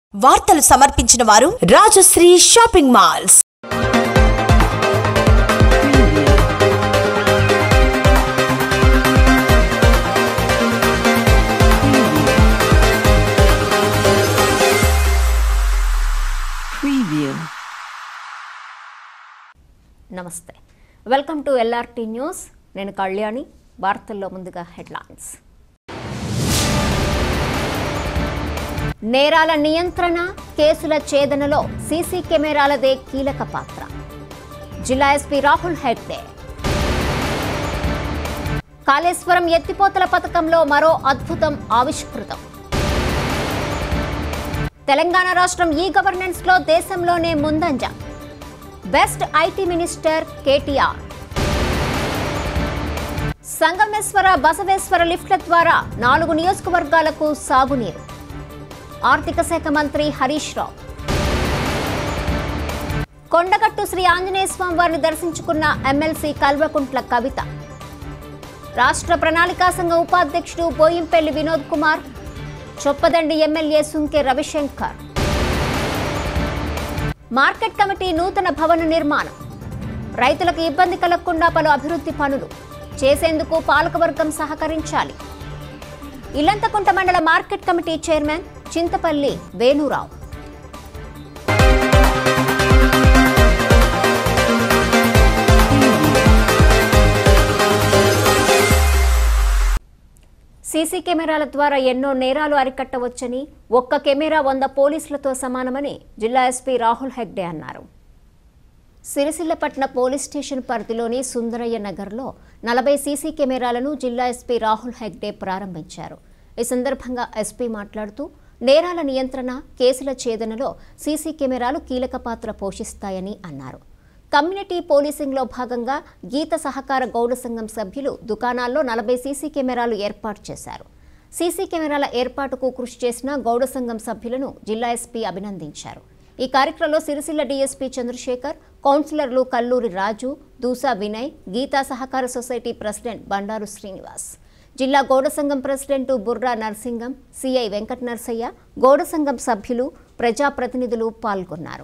వార్తలు సమర్పించిన వారు రాజశ్రీ షాపింగ్ మాల్స్. నమస్తే, వెల్కమ్ టు LRT న్యూస్. నేను కళ్యాణి. వార్తల్లో ముందుగా హెడ్లైన్స్. నేరాల నియంత్రణ, కేసుల ఛేదనలో సీసీ కెమెరాలదే కీలక పాత్ర. జిల్లా ఎస్పీ రాహుల్ హెగ్డే. కాళేశ్వరం ఎత్తిపోతల పథకంలో మరో అద్భుతం ఆవిష్కృతం. తెలంగాణ రాష్ట్రం ఈ-గవర్నెన్స్ లో దేశంలోనే ముందంజ. Best IT minister KTR. Sangameshwara, Basaveshwara లిఫ్ట్ల ద్వారా 4 నియోజకవర్గాలకు సాగునీరు. ఆర్థిక శాఖ మంత్రి హరీష్ రావు. కొండగట్టు శ్రీ ఆంజనేయ స్వామి వారిని దర్శించుకున్న ఎమ్మెల్సీ కల్వకుంట్ల కవిత. రాష్ట్ర ప్రణాళికా సంఘ ఉపాధ్యక్షుడు Boinpalli Vinod Kumar. Choppadandi MLA Sunke Ravishankar. Market committee నూతన భవన నిర్మాణం. రైతులకు ఇబ్బంది కలగకుండా పలు అభివృద్ధి పనులు చేసేందుకు పాలకవర్గం సహకరించాలి. ఇల్లంతకుంట మండల market committee chairman Chintapalli Venurao. CC కెమెరాల ద్వారా ఎన్నో నేరాలు అరికట్టవచ్చని, ఒక్క కెమెరా 100 పోలీసులతో సమానమని జిల్లా ఎస్పీ రాహుల్ హెగ్డే అన్నారు. సిరిసిల్ల పట్టణ పోలీస్ స్టేషన్ పరిధిలోని సుందరయ్య నగర్లో 40 సీసీ కెమెరాలను జిల్లా ఎస్పీ రాహుల్ హెగ్డే ప్రారంభించారు. ఈ సందర్భంగా ఎస్పీ మాట్లాడుతూ, నేరాల నియంత్రణ, కేసుల ఛేదనలో సీసీ కెమెరాలు కీలక పాత్ర పోషిస్తాయని అన్నారు. కమ్యూనిటీ పోలీసింగ్లో భాగంగా గీత సహకార గౌడ సంఘం సభ్యులు దుకాణాల్లో 40 సీసీ కెమెరాలు ఏర్పాటు చేశారు. సీసీ కెమెరాల ఏర్పాటుకు కృషి చేసిన గౌడ సంఘం సభ్యులను జిల్లా ఎస్పీ అభినందించారు. ఈ కార్యక్రమంలో సిరిసిల్ల డీఎస్పీ చంద్రశేఖర్, కౌన్సిలర్లు కల్లూరి రాజు, దూసా వినయ్, గీతా సహకార సొసైటీ ప్రెసిడెంట్ బండారు శ్రీనివాస్, జిల్లా గౌడ సంఘం ప్రెసిడెంట్ బుర్రా నరసింగం, సిఐ వెంకట నరసయ్య, గౌడ సంఘం సభ్యులు, ప్రజాప్రతినిధులు పాల్గొన్నారు.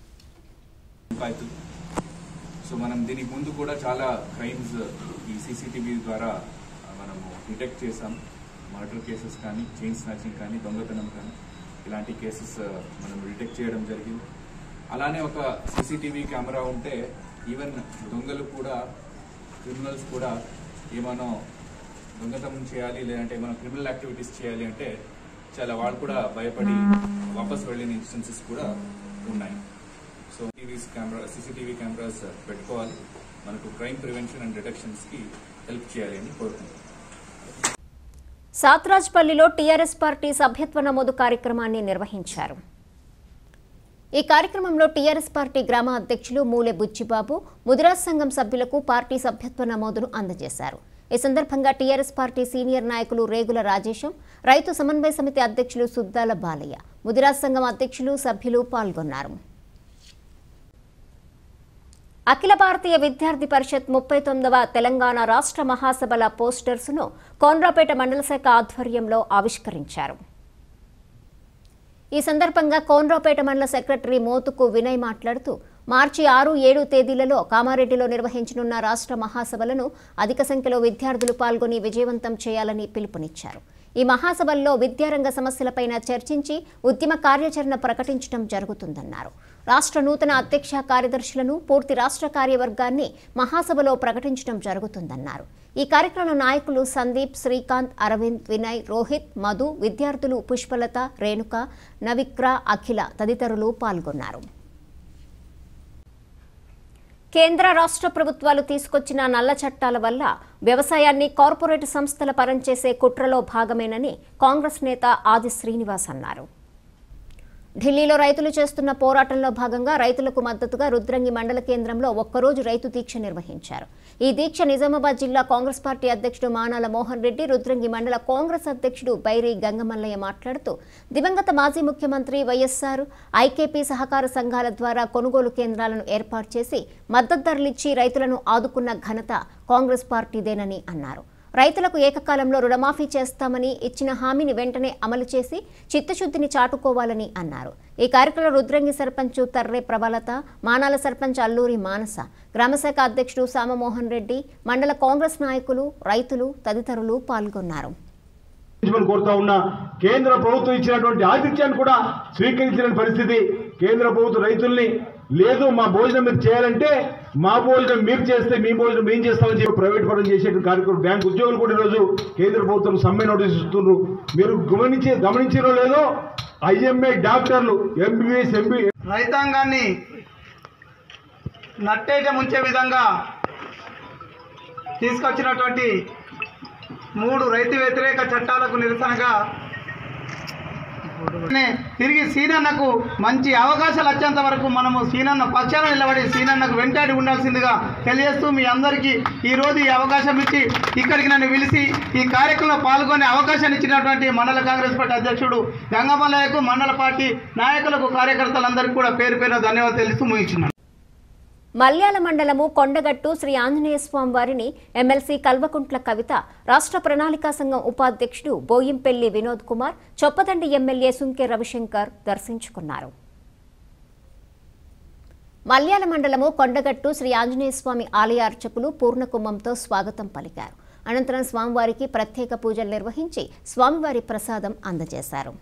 సో మనం దీనికి ముందు కూడా చాలా క్రైమ్స్ ఈ సీసీటీవీ ద్వారా మనము డిటెక్ట్ చేసాం. మర్డర్ కేసెస్ కానీ, చైన్ స్నాచింగ్ కానీ, దొంగతనం కానీ, ఇలాంటి కేసెస్ మనం డిటెక్ట్ చేయడం జరిగింది. అలానే ఒక సీసీటీవీ కెమెరా ఉంటే ఈవెన్ దొంగలు కూడా, క్రిమినల్స్ కూడా ఏమైనా దొంగతనం చేయాలి, లేదంటే ఏమైనా క్రిమినల్ యాక్టివిటీస్ చేయాలి అంటే చాలా వాళ్ళు కూడా భయపడి వాపస్ వెళ్ళిన ఇన్స్టెన్సెస్ కూడా ఉన్నాయి. సో సీసీటీవీ కెమెరాస్ పెట్టుకోవాలి, మనకు క్రైమ్ ప్రివెన్షన్ అండ్ డిటెక్షన్స్కి హెల్ప్ చేయాలి అని కోరుకుంటున్నాం. సాత్రాజ్పల్లిలో టీఆర్ఎస్ పార్టీ సభ్యత్వ నమోదు కార్యక్రమాన్ని నిర్వహించారు. ఈ కార్యక్రమంలో టీఆర్ఎస్ పార్టీ గ్రామ అధ్యక్షులు మూలె బుచ్చిబాబు, ముదిరాజ్ సంఘం సభ్యులకు పార్టీ సభ్యత్వ నమోదును అందజేశారు. ఈ సందర్భంగా టీఆర్ఎస్ పార్టీ సీనియర్ నాయకులు రేగుల రాజేశం, రైతు సమన్వయ సమితి అధ్యక్షులు సుద్దాల బాలయ్య, ముదిరాజ్ సంఘం అధ్యక్షులు, సభ్యులు పాల్గొన్నారు. అఖిల భారతీయ విద్యార్థి పరిషత్ 39వ తెలంగాణ రాష్ట్ర మహాసభల పోస్టర్స్ను కోనరాపేట మండల శాఖ ఆధ్వర్యంలో ఆవిష్కరించారు. ఈ సందర్భంగా కోనరాపేట మండల సెక్రటరీ మోతుకు వినయ్ మాట్లాడుతూ, మార్చి 6, 7 తేదీలలో కామారెడ్డిలో నిర్వహించనున్న రాష్ట్ర మహాసభలను అధిక సంఖ్యలో విద్యార్థులు పాల్గొని విజయవంతం చేయాలని పిలుపునిచ్చారు. ఈ మహాసభల్లో విద్యారంగ సమస్యలపైన చర్చించి ఉద్యమ కార్యాచరణ ప్రకటించడం జరుగుతుందన్నారు. రాష్ట్ర నూతన అధ్యక్ష కార్యదర్శులను, పూర్తి రాష్ట్ర కార్యవర్గాన్ని మహాసభలో ప్రకటించడం జరుగుతుందన్నారు. ఈ కార్యక్రమంలో నాయకులు సందీప్, శ్రీకాంత్, అరవింద్, వినయ్, రోహిత్, మధు, విద్యార్థులు పుష్పలత, రేణుక, నవిక్ర, అఖిల తదితరులు పాల్గొన్నారు. కేంద్ర రాష్ట్ర ప్రభుత్వాలు తీసుకొచ్చిన నల్ల చట్టాల వల్ల వ్యవసాయాన్ని కార్పొరేట్ సంస్థల పరం చేసే కుట్రలో భాగమేనని కాంగ్రెస్ నేత ఆది శ్రీనివాస్ అన్నారు. ఢిల్లీలో రైతులు చేస్తున్న పోరాటంలో భాగంగా రైతులకు మద్దతుగా రుద్రంగి మండల కేంద్రంలో ఒక్కరోజు రైతు దీక్ష నిర్వహించారు. ఈ దీక్ష నిజామాబాద్ జిల్లా కాంగ్రెస్ పార్టీ అధ్యక్షుడు మానాల మోహన్ రెడ్డి, రుద్రంగి మండల కాంగ్రెస్ అధ్యక్షుడు బైరి గంగమల్లయ్య మాట్లాడుతూ, దివంగత మాజీ ముఖ్యమంత్రి వైఎస్ఆర్ ఐకేపీ సహకార సంఘాల ద్వారా కొనుగోలు కేంద్రాలను ఏర్పాటు చేసి మద్దతు ధరలిచ్చి రైతులను ఆదుకున్న ఘనత కాంగ్రెస్ పార్టీదేనని అన్నారు. రైతులకు ఏకకాలంలో రుణమాఫీ చేస్తామని ఇచ్చిన హామీని వెంటనే అమలు చేసి చిత్తశుద్ధిని చాటుకోవాలని అన్నారు. ఈ కార్యక్రమంలో రుద్రంగి సర్పంచ్ తర్రే ప్రభలత, మానాల సర్పంచ్ అల్లూరి మానస, గ్రామశాఖ అధ్యక్షుడు సామమోహన్ రెడ్డి, మండల కాంగ్రెస్ నాయకులు, రైతులు తదితరులు పాల్గొన్నారు. కోరుతా ఉన్న కేంద్ర ప్రభుత్వం ఇచ్చినటువంటి ఆతిథ్యాన్ని కూడా స్వీకరించిన పరిస్థితి. కేంద్ర ప్రభుత్వం రైతుల్ని లేదు మా భోజనం మీరు చేయాలంటే మా భోజనం మీరు చేస్తే మీ భోజనం మేము చేస్తామని చెప్పి ప్రైవేట్ పరం చేసేటువంటి కార్యక్రమం. బ్యాంకు ఉద్యోగులు కూడా ఈరోజు కేంద్ర ప్రభుత్వం సమ్మె నోటీస్ ఇస్తున్నారు. మీరు గమనించినో లేదో ఐఎంఏ డాక్టర్లు ఎంబీబీఎస్ ఎంబీ రైతాంగాన్ని నట్టేట ముంచే విధంగా తీసుకొచ్చినటువంటి 3 రైతు వ్యతిరేక చట్టాలకు నిరసనగా తిరిగి సీనన్నకు మంచి అవకాశాలు వచ్చేంత వరకు మనము సీనన్న పక్షాన నిలబడి సీనన్నకు వెంటాడి ఉండాల్సిందిగా తెలియజేస్తూ మీ అందరికీ ఈరోజు ఈ అవకాశం ఇచ్చి ఇక్కడికి నన్ను పిలిచి ఈ కార్యక్రమంలో పాల్గొనే అవకాశాన్ని ఇచ్చినటువంటి మండల కాంగ్రెస్ పార్టీ అధ్యక్షుడు గంగమల్లయ్యకు, మండల పార్టీ నాయకులకు, కార్యకర్తలందరికీ కూడా పేరు పేరున ధన్యవాదాలు తెలుస్తూ ముగించున్నాను. మల్యాల మండలము కొండగట్టు శ్రీ ఆంజనేయ స్వామి వారిని ఎమ్మెల్సీ కల్వకుంట్ల కవిత, రాష్ట్ర ప్రణాళికా సంఘం ఉపాధ్యక్షుడు బోయింపెల్లి వినోద్ కుమార్, చొప్పదండి ఎమ్మెల్యే సుంకె రవిశంకర్ దర్శించుకున్నారు. మల్యాల మండలము కొండగట్టు శ్రీ ఆంజనేయ స్వామి ఆలయ అర్చకులు పూర్ణకుంభంతో స్వాగతం పలికారు. అనంతరం స్వామివారికి ప్రత్యేక పూజలు నిర్వహించి స్వామివారి ప్రసాదం అందజేశారు.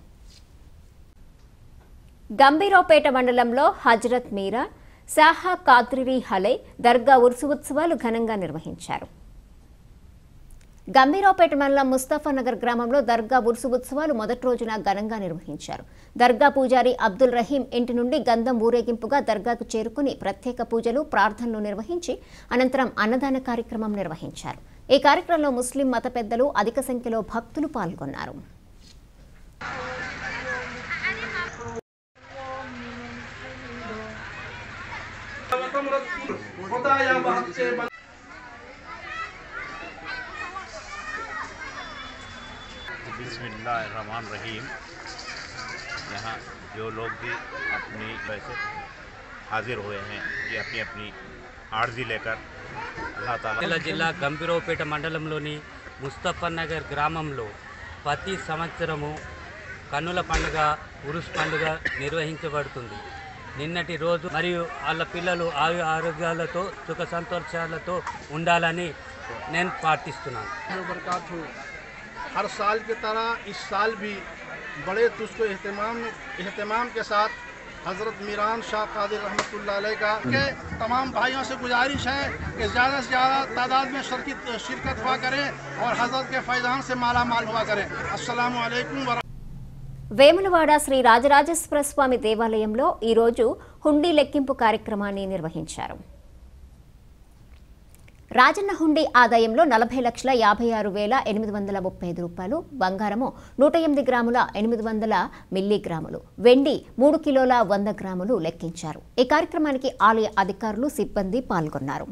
గంభీరావుపేట మండలంలో హజ్రత్ మీరా, సాహా కాద్రి హలై దర్గా ఉర్సు ఉత్సవాలు ఘనంగా నిర్వహించారు. గంభీరావుపేట మండలం ముస్తాఫానగర్ గ్రామంలో దర్గా ఉర్సు ఉత్సవాలు మొదటి రోజున ఘనంగా నిర్వహించారు. దర్గా పూజారి అబ్దుల్ రహీం ఇంటి నుండి గంధం ఊరేగింపుగా దర్గాకు చేరుకుని ప్రత్యేక పూజలు, ప్రార్థనలు నిర్వహించి అనంతరం అన్నదాన కార్యక్రమం నిర్వహించారు. ఈ కార్యక్రమంలో ముస్లిం మత పెద్దలు, అధిక సంఖ్యలో భక్తులు పాల్గొన్నారు. बिस्मिल्लाहिर्रहमानिर्रहीम। यहाँ जो लोग भी अपनी वैसे हाजिर हुए हैं ये अपनी अपनी आर्जी लेकर अल्लाह ताला జిల్లా గంభీరావుపేట మండలంలోని ముస్తఫానగర్ గ్రామంలో ప్రతి సంవత్సరము కన్నుల పండుగ, ఉరుస్ పండుగ నిర్వహించబడుతుంది. నిన్నటి రోజు మరియు వాళ్ళ పిల్లలు ఆరోగ్యాలతో సుఖ సంతోషాలతో ఉండాలని నేను ప్రార్థిస్తున్నాను. हर साल की तरह इस साल भी बड़े तुझको एहतमाम के साथ हज़रत मीरान शाह कादिर रहमतुल्लाह अलैह का के तमाम भाइयों से गुजारिश है कि ज़्यादा से ज़्यादा तादाद में शिरकत हुआ करें और हज़रत के फैज़ान से माला माल हुआ करें। अस्सलामु अलैकुम। వేములవాడ శ్రీ రాజరాజేశ్వర స్వామి దేవాలయంలో ఈరోజు హుండీ లెక్కింపు కార్యక్రమాన్ని నిర్వహించారు. రాజన్న హుండీ ఆదాయంలో 40,56,835 రూపాయలు, బంగారము 108 గ్రాముల 800 మిల్లీగ్రాములు, వెండి 3 కిలోల 100 గ్రాములు లెక్కించారు. ఈ కార్యక్రమానికి ఆలయ అధికారులు, సిబ్బంది పాల్గొన్నారు.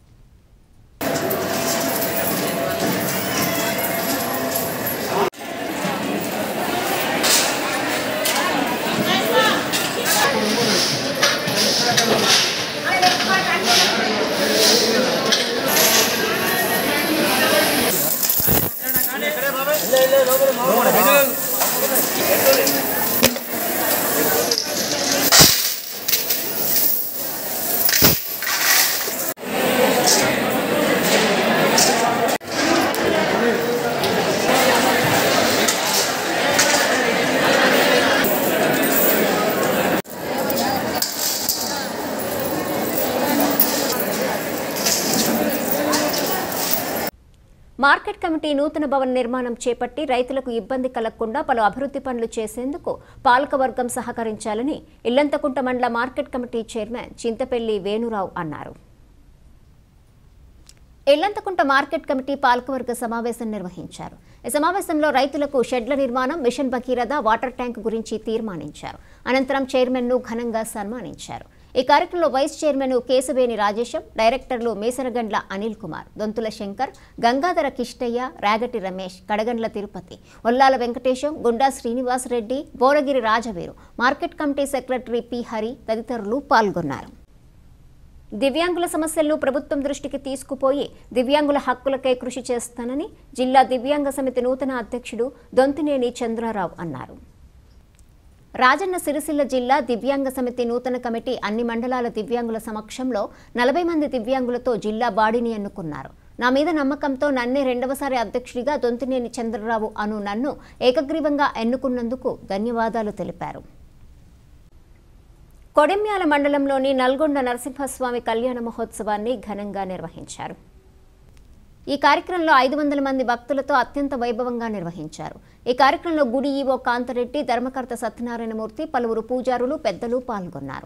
మార్కెట్ కమిటీ నూతన భవన నిర్మాణం చేపట్టి రైతులకు ఇబ్బంది కలగకుండా పలు అభివృద్ధి పనులు చేసేందుకు పాలకవర్గం సహకరించాలని ఇల్లంతకుంట మండల market committee chairman Chintapalli Venurao అన్నారు. ఇల్లంతకుంట మార్కెట్ కమిటీ పాలకవర్గ సమావేశం నిర్వహించారు. ఈ సమావేశంలో రైతులకు షెడ్ల నిర్మాణం, మిషన్ భగీరథ, వాటర్ ట్యాంక్ గురించి తీర్మానించారు. అనంతరం చైర్మన్ను ఘనంగా సన్మానించారు. ఈ కార్యక్రమంలో వైస్ చైర్మన్ కేశవేణి రాజేశం, డైరెక్టర్లు మేసరగండ్ల Anil Kumar, Donthula Shankar, Gangadhara Kishtaiah, రాగటి Ramesh, కడగండ్ల Tirupati, Ollala Venkatesham, Gunda Srinivas Reddy, Boragiri Rajaveeru, market committee secretary P Hari తదితరులు పాల్గొన్నారు. దివ్యాంగుల సమస్యలను ప్రభుత్వం దృష్టికి తీసుకుపోయి దివ్యాంగుల హక్కులకై కృషి చేస్తానని జిల్లా దివ్యాంగ సమితి నూతన అధ్యక్షుడు దొంతినేని చంద్రారావు అన్నారు. రాజన్న సిరిసిల్ల జిల్లా దివ్యాంగ సమితి నూతన కమిటీ అన్ని మండలాల దివ్యాంగుల సమక్షంలో 40 మంది దివ్యాంగులతో జిల్లా బాడీని ఎన్నుకున్నారు. నా మీద నమ్మకంతో నన్నే రెండవసారి అధ్యక్షుడిగా దొంతినేని చంద్రరావు అను నన్ను ఏకగ్రీవంగా ఎన్నుకున్నందుకు ధన్యవాదాలు తెలిపారు. కొడెమ్యాల మండలంలోని నల్గొండ నరసింహస్వామి కళ్యాణ మహోత్సవాన్ని ఘనంగా నిర్వహించారు. ఈ కార్యక్రమంలో 500 మంది భక్తులతో అత్యంత వైభవంగా నిర్వహించారు. ఈ కార్యక్రమంలో గుడి ఈవో కాంతరెడ్డి, ధర్మకర్త సత్యనారాయణమూర్తి, పలువురు పూజారులు, పెద్దలు పాల్గొన్నారు.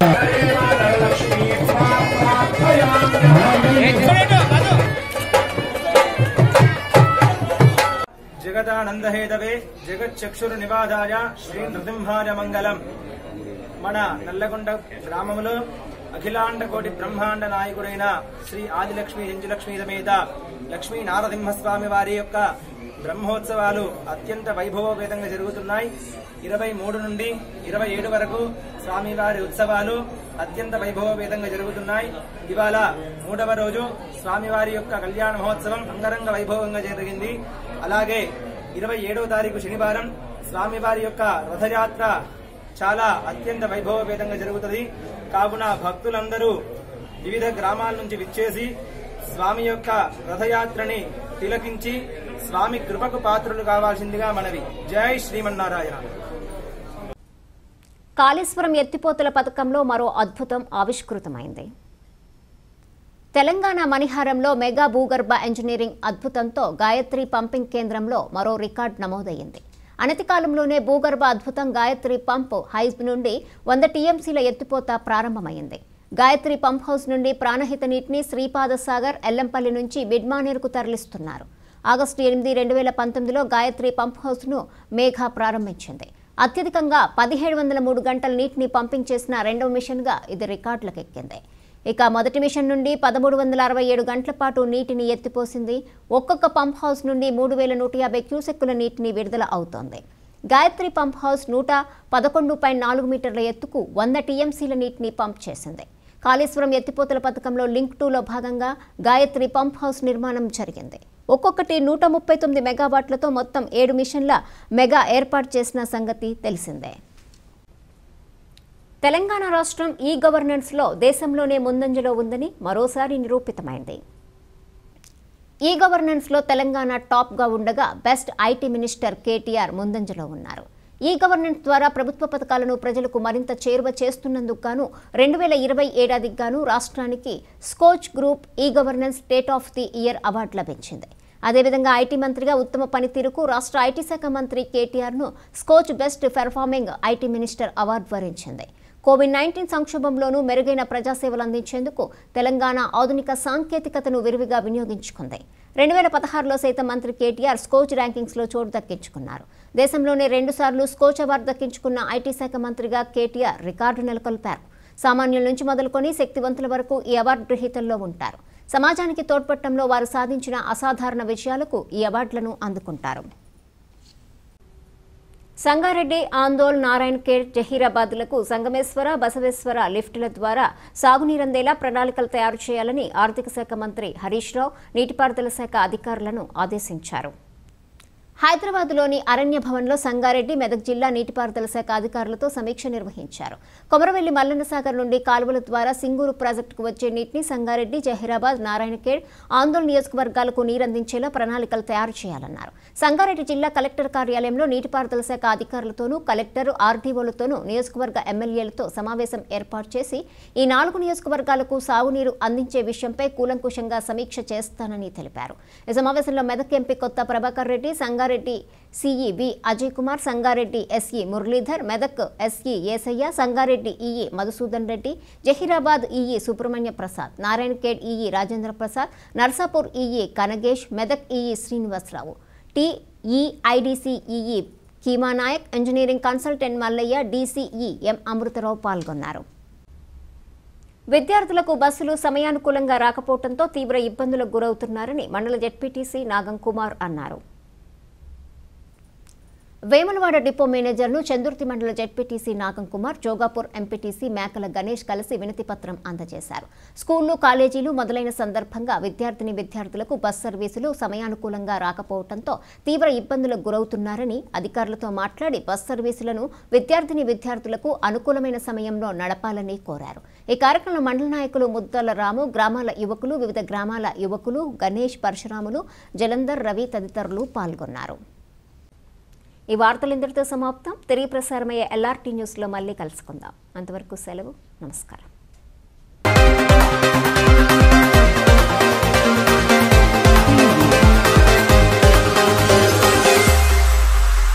జగదానందహేతవే జగచ్చక్షురు నివాదాయ శ్రీ నృసింహాయ మంగళం. మన నల్లగొండ గ్రామంలో అఖిలాండ కోటి బ్రహ్మాండ నాయకుడైన శ్రీ ఆదిలక్ష్మి ఎంజులక్ష్మి సమేత లక్ష్మీ నారసింహస్వామి వారి యొక్క బ్రహ్మోత్సవాలు అత్యంత వైభవోపేతంగా జరుగుతున్నాయి. 23 నుండి 27 వరకు స్వామివారి ఉత్సవాలు అత్యంత వైభవోపేతంగా జరుగుతున్నాయి. ఇవాళ 3వ రోజు స్వామివారి యొక్క కళ్యాణ మహోత్సవం అంగరంగ వైభవంగా జరిగింది. అలాగే 27వ తారీఖు శనివారం స్వామివారి యొక్క రథయాత్ర చాలా అత్యంత వైభవోపేతంగా జరుగుతుంది. కావున భక్తులందరూ వివిధ గ్రామాల నుంచి విచ్చేసి స్వామి యొక్క రథయాత్రని తిలకించి స్వామి కృపకు పాత్రులు కావాల్సిందిగా మనవి. జై శ్రీమన్నారాయణ. కాళేశ్వరం ఎత్తిపోతల పథకంలో మరో అద్భుతం ఆవిష్కృతమైంది. తెలంగాణ మణిహారంలో మెగా భూగర్భ ఇంజనీరింగ్ అద్భుతంతో గాయత్రి పంపింగ్ కేంద్రంలో మరో రికార్డు నమోదయ్యింది. అనతి కాలంలోనే భూగర్భ అద్భుతం గాయత్రి పంప్ హౌస్ నుండి 100 టీఎంసీల ఎత్తిపోత ప్రారంభమైంది. గాయత్రి పంప్ హౌస్ నుండి ప్రాణహిత నీటిని శ్రీపాద సాగర్, ఎల్లంపల్లి నుంచి మిడ్మానేరుకు తరలిస్తున్నారు. ఆగస్టు 8, 2019లో గాయత్రి పంప్ హౌస్ను మేఘా ప్రారంభించింది. అత్యధికంగా 1703 గంటల నీటిని పంపింగ్ చేసిన రెండవ మిషన్గా ఇది రికార్డులకెక్కింది. ఇక మొదటి మిషన్ నుండి 1367 గంటల పాటు నీటిని ఎత్తిపోసింది. ఒక్కొక్క పంప్ హౌస్ నుండి 3150 క్యూసెక్కుల నీటిని విడుదల అవుతోంది. గాయత్రి పంప్ హౌస్ 111.4 మీటర్ల ఎత్తుకు 100 టీఎంసీల నీటిని పంప్ చేసింది. కాళేశ్వరం ఎత్తిపోతల పథకంలో లింక్ 2లో భాగంగా గాయత్రి పంప్ హౌస్ నిర్మాణం జరిగింది. ఒక్కొక్కటి 139 మెగావాట్లతో మొత్తం 7 మిషన్ల మెగా ఏర్పాటు చేసిన సంగతి తెలిసిందే. తెలంగాణ రాష్ట్రం ఈ గవర్నెన్స్లో దేశంలోనే ముందంజలో ఉందని మరోసారి నిరూపితమైంది. ఈ గవర్నెన్స్లో తెలంగాణ టాప్గా ఉండగా బెస్ట్ ఐటీ మినిస్టర్ కేటీఆర్ ముందంజలో ఉన్నారు. ఈ గవర్నెన్స్ ద్వారా ప్రభుత్వ పథకాలను ప్రజలకు మరింత చేరువ చేస్తున్నందుకు గాను 2020 ఏడాదికి గాను రాష్ట్రానికి Skoch group e governance state of the year award లభించింది. అదేవిధంగా ఐటీ మంత్రిగా ఉత్తమ పనితీరుకు రాష్ట్ర ఐటీ శాఖ మంత్రి కేటీఆర్ను Skoch best performing IT minister award వరించింది. కోవిడ్-19 సంక్షోభంలోనూ మెరుగైన ప్రజాసేవలు అందించేందుకు తెలంగాణ ఆధునిక సాంకేతికతను విరివిగా వినియోగించుకుంది. 2016లో సైతం మంత్రి కేటీఆర్ స్కోచ్ ర్యాంకింగ్స్లో చోటు దక్కించుకున్నారు. దేశంలోనే 2 సార్లు స్కోచ్ అవార్డు దక్కించుకున్న ఐటీ శాఖ మంత్రిగా కేటీఆర్ రికార్డు నెలకొల్పారు. సామాన్యుల నుంచి మొదలుకొని శక్తివంతుల వరకు ఈ అవార్డు గ్రహీతల్లో ఉంటారు. సమాజానికి తోడ్పడటంలో వారు సాధించిన అసాధారణ విజయాలకు ఈ అవార్డులను అందుకుంటారు. సంగారెడ్డి, ఆందోళ్, నారాయణ్ ఖేడ్, జహీరాబాద్లకు సంగమేశ్వర, బసవేశ్వర లిఫ్టుల ద్వారా సాగునీరందేలా ప్రణాళికలు తయారు చేయాలని ఆర్థిక శాఖ మంత్రి హరీష్ రావు నీటిపారుదల శాఖ అధికారులను ఆదేశించారు. హైదరాబాద్లోని అరణ్య భవన్లో సంగారెడ్డి, మెదక్ జిల్లా నీటిపారుదల శాఖ అధికారులతో సమీక్ష నిర్వహించారు. కొమరవెల్లి మల్లన్న సాగర్ నుండి కాలువల ద్వారా సింగూరు ప్రాజెక్టుకు వచ్చే నీటిని సంగారెడ్డి, జహీరాబాద్, నారాయణఖేడ్, ఆందోళన నియోజకవర్గాలకు నీరందించేలా ప్రణాళికలు తయారు చేయాలన్నారు. సంగారెడ్డి జిల్లా కలెక్టర్ కార్యాలయంలో నీటిపారుదల శాఖ అధికారులతోనూ, కలెక్టర్, ఆర్డీఓలతోనూ, నియోజకవర్గ ఎమ్మెల్యేలతో సమావేశం ఏర్పాటు చేసి ఈ 4 నియోజకవర్గాలకు సాగునీరు అందించే విషయంపై కూలంకుషంగా సమీక్ష చేస్తానని తెలిపారు. ఈ సమావేశంలో Medak MP Kotha Prabhakar Reddy, Sangareddy CE V Ajay Kumar, Sangareddy SE Muralidhar, Medak SE Yesayya, Sangareddy EE Madhusudan Reddy, Zaheerabad EE Subrahmanya Prasad, Narayankhed EE Rajendra Prasad, Narsapur EE Kanagesh, Medak EE Srinivasarao, TEIDC EE Keemanayak, engineering consultant Mallayya, DCE M Amrutharao పాల్గొన్నారు. విద్యార్థులకు బస్సులు సమయానుకూలంగా రాకపోవడంతో తీవ్ర ఇబ్బందులకు గురవుతున్నారని మండల జెడ్పీటీసీ నాగం కుమార్ అన్నారు. వేములవాడ డిపో మేనేజర్ను చందుర్తి మండల జెడ్పీటీసీ నాగం కుమార్, జోగాపూర్ ఎంపీటీసీ మేకల గణేష్ కలిసి వినతిపత్రం అందజేశారు. స్కూళ్లు, కాలేజీలు మొదలైన సందర్భంగా విద్యార్థులకు బస్ సర్వీసులు సమయానుకూలంగా రాకపోవడంతో తీవ్ర ఇబ్బందులకు గురవుతున్నారని అధికారులతో మాట్లాడి బస్ సర్వీసులను విద్యార్థులకు అనుకూలమైన సమయంలో నడపాలని కోరారు. ఈ కార్యక్రమంలో మండల నాయకులు ముద్దల రాము, గ్రామాల యువకులు, వివిధ గ్రామాల యువకులు, గణేష్, పరశురాములు, జలంధర్, రవి తదితరులు పాల్గొన్నారు. ఈ వార్తలు ఇంతటితో సమాప్తం. తిరిగి ప్రసారమయ్యే LRT న్యూస్లో మళ్ళీ కలుసుకుందాం. అంతవరకు సెలవు. నమస్కారం.